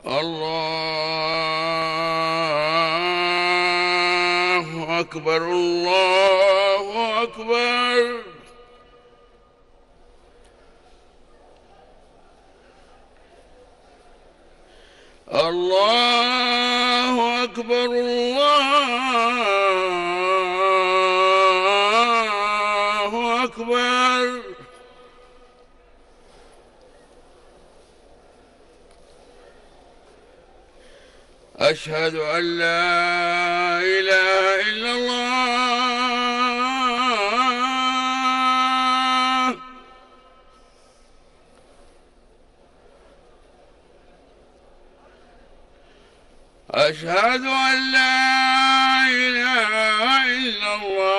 الله أكبر الله أكبر. الله أكبر الله أكبر. أشهد أن لا إله إلا الله. أشهد أن لا إله إلا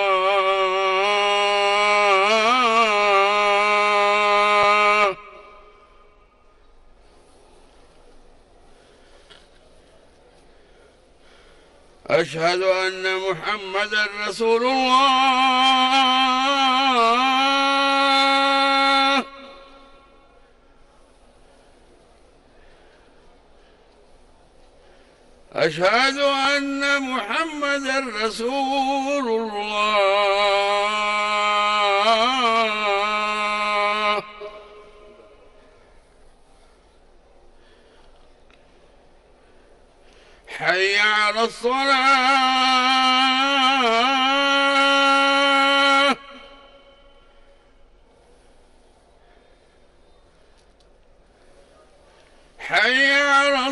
الله. أشهد أن محمدًا رسول الله. أشهد أن محمدًا رسول الله. حي على الصلاة. حي على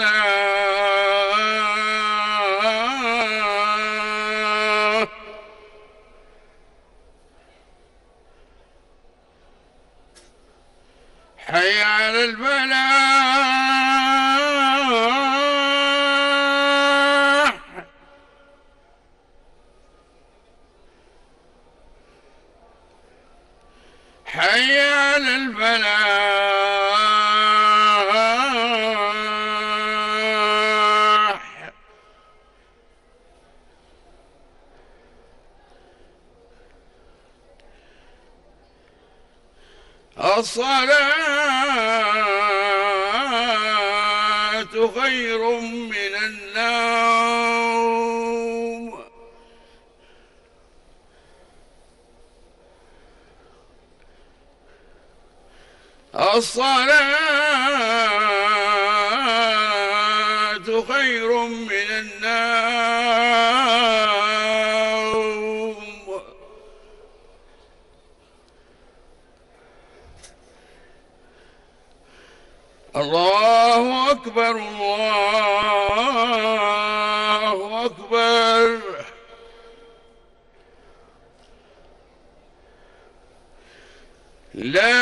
الصلاة. حي على الفلاح. حي على الفلاح. الصلاة خير من النوم. الصلاة خير من النوم. الله أكبر الله أكبر. لا